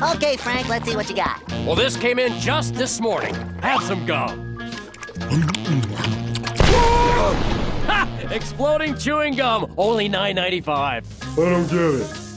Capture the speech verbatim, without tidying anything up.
Okay, Frank, let's see what you got. Well, this came in just this morning. Have some gum. Ha! Exploding chewing gum, only nine ninety-five. I don't get it.